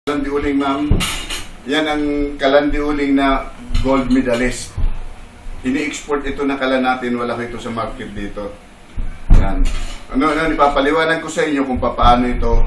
Kalandiuling, ma'am. Yan ang kalandiuling na gold medalist. Ini-export ito na kala natin. Wala ko ito sa market dito. Yan. Ipapaliwanag ko sa inyo kung paano ito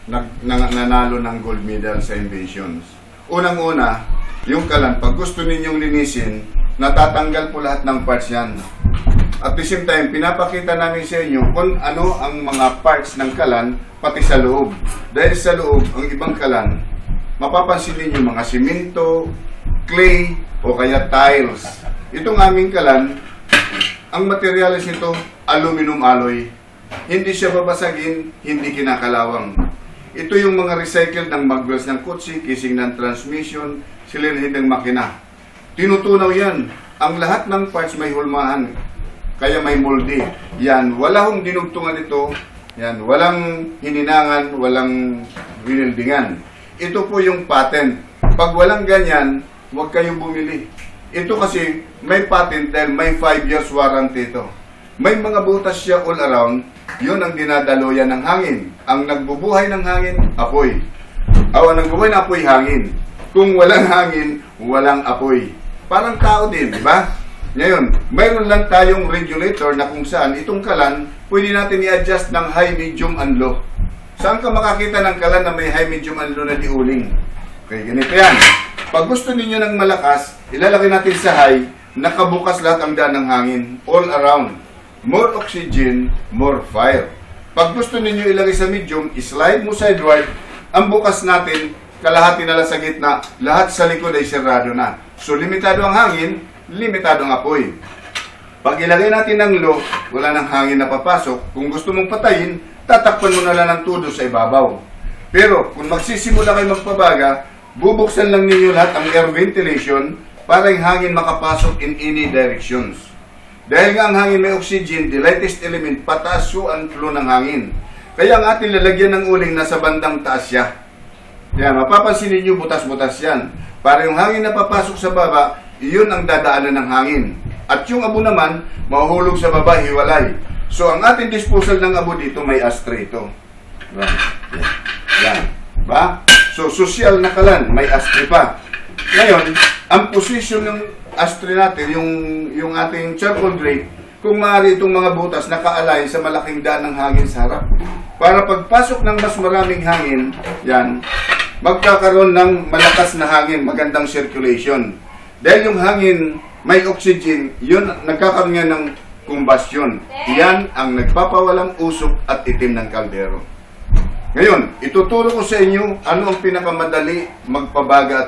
nanalo ng gold medal sa inventions. Unang-una, yung kalan, pag gusto ninyong linisin, natatanggal po lahat ng parts yan. At the same time, pinapakita namin sa inyo kung ano ang mga parts ng kalan, pati sa loob. Dahil sa loob, ang ibang kalan, mapapansin ninyo mga simento, clay, o kaya tiles. Itong aming kalan, ang materialis nito, aluminum alloy. Hindi siya babasagin, hindi kinakalawang. Ito yung mga recycled ng magwells ng kotse, casing ng transmission, silinhin ng makina. Tinutunaw yan. Ang lahat ng parts may hulmahan, kaya may molde. Yan, wala hong dinugtungan ito. Yan, walang hininangan, walang winildingan. Ito po yung patent. Pag walang ganyan, huwag kayong bumili. Ito kasi may patent dahil may 5 years warranty ito. May mga butas siya all around, yun ang dinadaluyan ng hangin. Ang nagbubuhay ng hangin, apoy. Ang nagbubuhay ng apoy, hangin. Kung walang hangin, walang apoy. Parang tao din, di ba? Ngayon, mayroon lang tayong regulator na kung saan itong kalan, pwede natin i-adjust ng high, medium, and low. Saan ka makakita ng kalan na may high, medium, and low na diuling? Okay, ganito yan. Pag gusto ninyo ng malakas, ilalagay natin sa high, nakabukas lahat ang daan ng hangin, all around. More oxygen, more fire. Pag gusto ninyo ilagay sa medium, slide mo sideward, ang bukas natin, kalahati na lang sa gitna, lahat sa likod ay sirado na. So, limitado ang hangin, limitado ang apoy. Pag ilagay natin ng low, wala nang hangin na papasok. Kung gusto mong patayin, tatakpan mo na lang ng tudo sa ibabaw. Pero, kung magsisimula kayo magpabaga, bubuksan lang ninyo lahat ang air ventilation para yung hangin makapasok in any directions. Dahil nga ang hangin may oxygen, the lightest element, pataas ang flow ng hangin. Kaya ang ating lalagyan ng uling nasa bandang taas siya. Yan, mapapansin ninyo butas-butas yan. Para yung hangin na papasok sa baba, iyon ang dadaanan ng hangin. At yung abo naman, mahuhulog sa baba, hiwalay. So, ang ating disposal ng abo dito, may ashtray ito. Yan. Ba? So, social na kalan, may ashtray pa. Ngayon, ang position ng ashtray natin, yung ating charcoal grate, kung maaari itong mga butas naka-align sa malaking daan ng hangin sa harap. Para pagpasok ng mas maraming hangin, yan, magkakaroon ng malakas na hangin, magandang circulation. Dahil yung hangin may oxygen, yun nagkakaroon nga ng combustion. Yan ang nagpapawalang usok at itim ng kaldero. Ngayon, ituturo ko sa inyo ano ang pinakamadali magpabaga at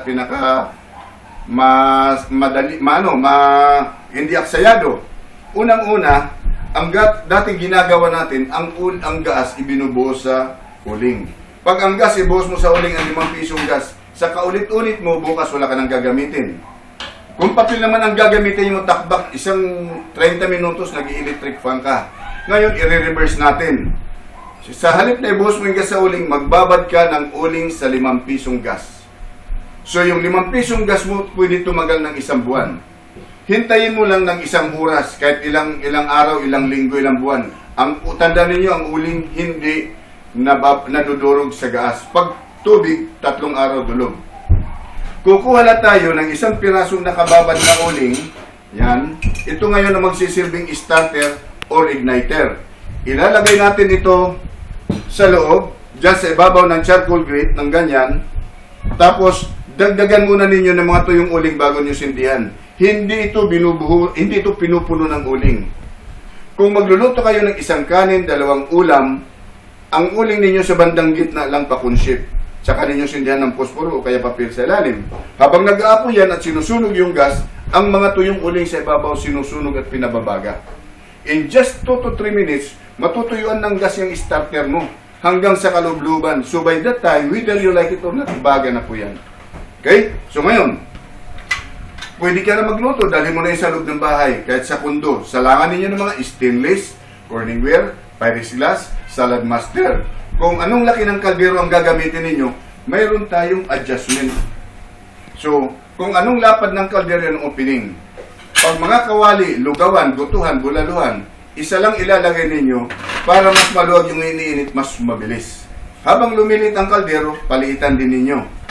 hindi aksayado. Unang-una, ang dating ginagawa natin, ang gas ibinubuhos sa uling. Pag ang gas ibuhos mo sa uling ang 5 pisong gas, sa kaulit-ulit mo, bukas wala ka nang gagamitin. Kung papel naman ang gagamitin mo takbak, isang 30 minutos nag-electric fan ka. Ngayon, i-reverse natin. Sa halip na ibuhos mo yung gas sa uling, magbabad ka ng uling sa 5 pisong gas. So, yung 5 pisong gas mo, pwede tumagal ng 1 buwan. Hintayin mo lang ng 1 oras, kahit ilang araw, ilang linggo, ilang buwan. Tanda ninyo, ang uling hindi nadudurog sa gas. Pag tubig, 3 araw dulog. Kukuha na tayo ng 1 pirasong nakababad na uling. Yan. Ito ngayon na magsisilbing starter or igniter. Ilalagay natin ito sa loob, dyan sa ibabaw ng charcoal grate, ng ganyan. Tapos, dagdagan muna ninyo ng mga tuyong uling bago nyo sindihan. Hindi ito pinupuno ng uling. Kung magluluto kayo ng 1 kanin, 2 ulam, ang uling ninyo sa bandang gitna lang pakunsyip. Tsaka ninyo sindihan ng posporo o kaya papel sa ilalim. Habang nag-aapoy yan at sinusunog yung gas, ang mga tuyong uling sa ibabaw sinusunog at pinababaga. In just 2 to 3 minutes, matutuyuan ng gas yung starter mo hanggang sa kalubluban. So by that time, whether you like it or not, baga na po yan. Okay? So ngayon, pwede ka na magluto, dali mo na yung sa loob ng bahay, kahit sa kundo. Salangan ninyo ng mga stainless, Corningware, Pyrex glass, salad master. Kung anong laki ng kaldero ang gagamitin ninyo, mayroon tayong adjustment. So, kung anong lapad ng kaldero yung opening. Pag mga kawali, lugawan, gutuhan, bulaluhan, isa lang ilalagay ninyo para mas maluwag yung iniinit, mas mabilis. Habang lumilit ang kaldero, paliitan din ninyo.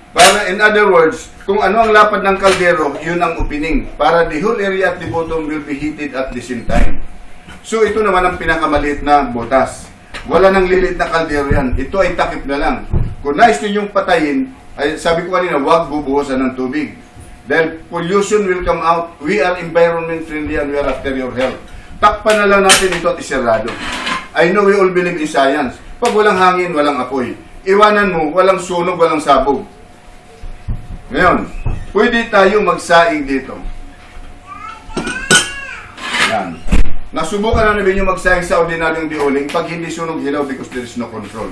Para, in other words, kung ano ang lapad ng kaldero, yun ang opening. Para the whole area at the bottom will be heated at the same time. So, ito naman ang pinakamaliit na butas. Wala nang lilit na kaldero yan. Ito ay takip na lang. Kung nais ninyong patayin, ay, sabi ko kanina, huwag bubuhusan ng tubig. Dahil pollution will come out. We are environment friendly and we are after your health. Takpan na lang natin ito at iserado. I know we all believe in science. Pag walang hangin, walang apoy. Iwanan mo, walang sunog, walang sabog. Ngayon, pwede tayo magsaing dito. Yan. Nasubukan na namin yung magsaing sa ordinaryong dioling pag hindi sunog hilaw because there is no control.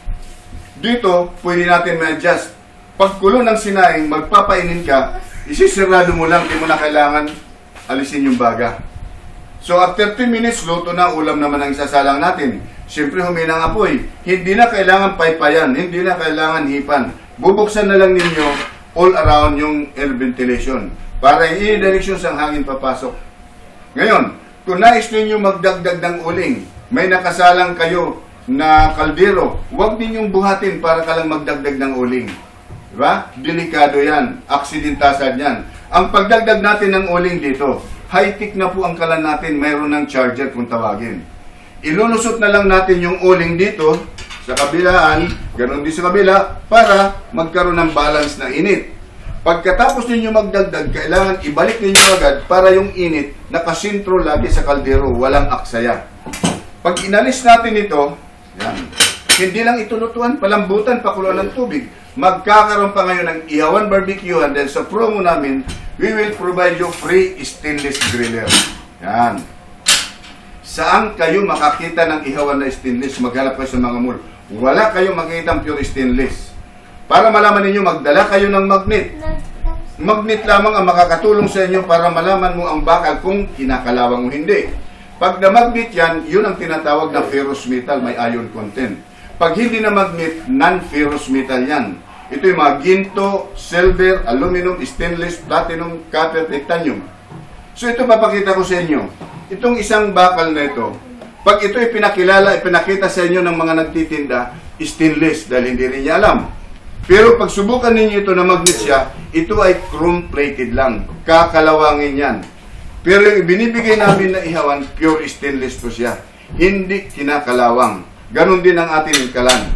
Dito, pwede natin ma-adjust. Pag kulo ng sinaing, magpapainin ka, isisirado mo lang, hindi mo na kailangan alisin yung baga. So, after 10 minutes, luto na, ulam naman ang isasalang natin. Siyempre, huminang apoy. Hindi na kailangan paypayan, hindi na kailangan hipan. Bubuksan na lang ninyo all around yung air ventilation para i-direksyon sa hangin papasok. Ngayon, kung nais ninyo magdagdag ng uling, may nakasalang kayo na kaldero, huwag ninyong buhatin para ka lang magdagdag ng uling. Diba? Delikado yan. Aksidentasan yan. Ang pagdagdag natin ng uling dito, high-tech na po ang kalan natin, mayroon ng charger kung tawagin. Ilulusot na lang natin yung uling dito, sa kabilaan, ganoon din sa kabila, para magkaroon ng balance na init. Pagkatapos ninyo magdagdag, kailangan ibalik ninyo agad para yung init nakasintro lagi sa kaldero, walang aksaya. Pag inalis natin ito, yan, hindi lang ito lutuan, palambutan, pakuluan ng tubig. Magkakaroon pa ngayon ng ihawan barbecue and then sa promo namin, we will provide you free stainless griller. Yan. Saan kayo makakita ng ihawan na stainless? Maghanap kayo sa mga mall. Wala kayong makikita ng pure stainless. Para malaman ninyo, magdala kayo ng magnet. Magnet lamang ang makakatulong sa inyo para malaman mo ang bakal kung kinakalawang o hindi. Pag na-magnet yan, yun ang tinatawag na ferrous metal, may iron content. Pag hindi na magnet, non-ferrous metal yan. Ito yung mga ginto, silver, aluminum, stainless, platinum, copper, titanium. So ito papakita ko sa inyo. Itong isang bakal na ito, pag ito ipinakilala, ipinakita sa inyo ng mga nagtitinda, stainless dahil hindi rin niya alam. Pero pag subukan ninyo ito na magnet siya, ito ay chrome-plated lang. Kakalawangin yan. Pero yung binibigay namin na ihawan, pure stainless po siya. Hindi kinakalawang. Ganon din ang ating kalan.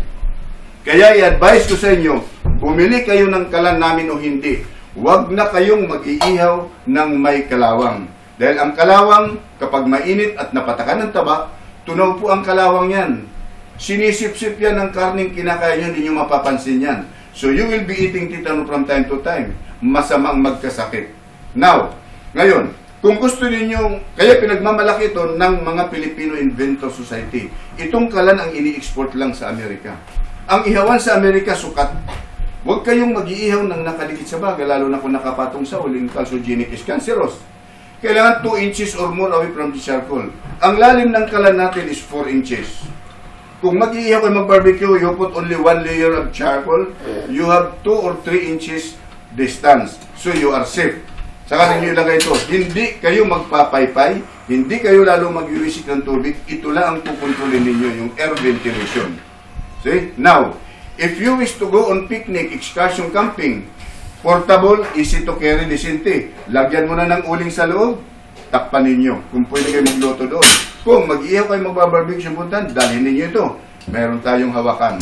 Kaya i-advise ko sa inyo, bumili kayo ng kalan namin o hindi. Huwag na kayong mag-iihaw ng may kalawang. Dahil ang kalawang, kapag mainit at napatakan ng taba, tunaw po ang kalawang yan. Sinisip-sip yan ng karning kinakain nyo, hindi nyo mapapansin yan. So you will be eating titano from time to time. Masamang magkasakit. Now, ngayon, kung gusto ninyong, kaya pinagmamalaki ito ng mga Filipino Inventor Society. Itong kalan ang ini-export lang sa Amerika. Ang ihawan sa Amerika, sukat. Huwag kayong mag-iihaw ng nakadikit sa baga, lalo na kung nakapatong sa uling, carcinogenic is cancerous. Kailangan 2 inches or more away from the charcoal. Ang lalim ng kalan natin is 4 inches. Kung mag-iihaw kayo mag-barbecue, you put only 1 layer of charcoal, you have 2 or 3 inches distance. So you are safe. Saka ninyo ilagay ito. Hindi kayo magpapaypay, hindi kayo lalo mag-iwisik ng tubig, ito lang ang kukontrolin ninyo, yung air ventilation. See? Now, if you wish to go on picnic, excursion camping, portable, easy to carry, disente. Lagyan mo na ng uling sa loob, takpan ninyo. Kung pwede kayo magluto doon. Kung mag-ihaw kayo magbabarbecue sa puntan, dalhin ninyo ito. Meron tayong hawakan.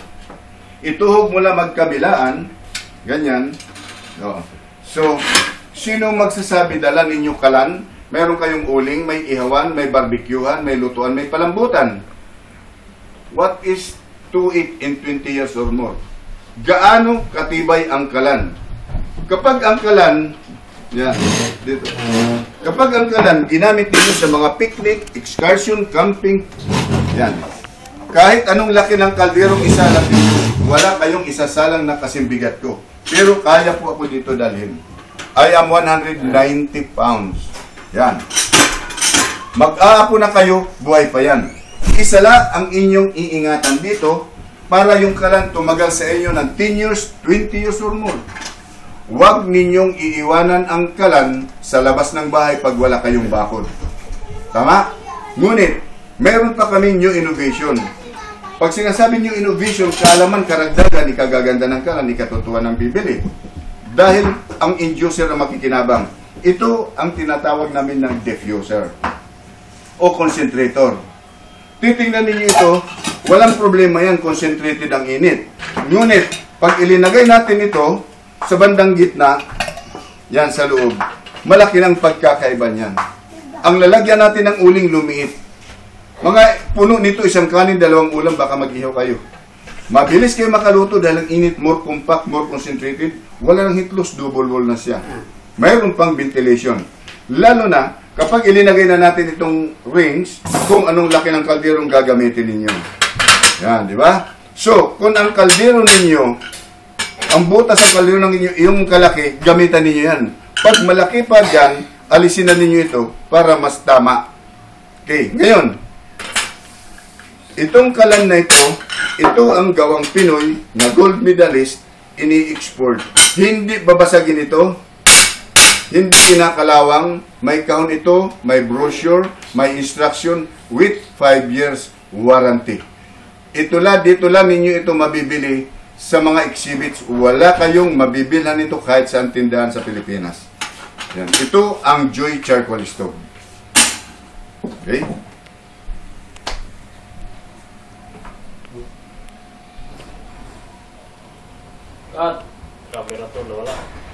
Ituhog mo lang magkabilaan. Ganyan. No. So, sino magsasabi dala ninyo kalan? Meron kayong uling, may ihawan, may barbecuehan, may lutuan, may palambutan. What is to eat in 20 years or more? Gaano katibay ang kalan? Kapag ang kalan, yan, dito. Kapag ang kalan, ginamit ninyo sa mga picnic, excursion, camping, yan. Kahit anong laki ng kalderong isalang dito, wala kayong isasalang na kasimbigat ko. Pero kaya po ako dito dalhin. I am 190 pounds. Yan. Mag-aapo na kayo, buhay pa yan. Isala ang inyong iingatan dito para yung kalan tumagal sa inyo ng 10 years, 20 years or more. Huwag ninyong iiwanan ang kalan sa labas ng bahay pag wala kayong bakod. Tama? Ngunit, meron pa kami new innovation. Pag sinasabi niyo innovation, kaalaman, karagdagan, ikagaganda ng kalan, ikatutuwa ng bibili. Dahil ang inducer na makikinabang. Ito ang tinatawag namin ng diffuser o concentrator. Titingnan ninyo ito, walang problema yan, concentrated ang init. Ngunit, pag ilinagay natin ito sa bandang gitna, yan sa loob, malaki ng pagkakaiba niyan. Ang lalagyan natin ng uling lumiit. Mga puno nito, isang kanin, dalawang ulam, baka mag-ihaw kayo. Mabilis kayo makaluto dahil ang init, more compact, more concentrated. Wala nang hitlos, double wall na siya. Mayroon pang ventilation. Lalo na, kapag ilinagay na natin itong rings, kung anong laki ng kalderong gagamitin ninyo. Yan, di ba? So, kung ang kaldero ninyo, ang butas ng kaldero ng inyo, yung kalaki, gamitan ninyo yan. Pag malaki pa dyan, alisin na ninyo ito para mas tama. Okay, ngayon, itong kalan na ito ang gawang Pinoy na gold medalist, ini-export. Hindi babasagin ito, hindi kinakalawang, may kahon ito, may brochure, may instruction with 5 years warranty. Dito lang ninyo ito mabibili sa mga exhibits. Wala kayong mabibilhan ito kahit saan tindahan sa Pilipinas. Yan. Ito ang Joy Charcoal Stove. Okay? At, camera to, wala.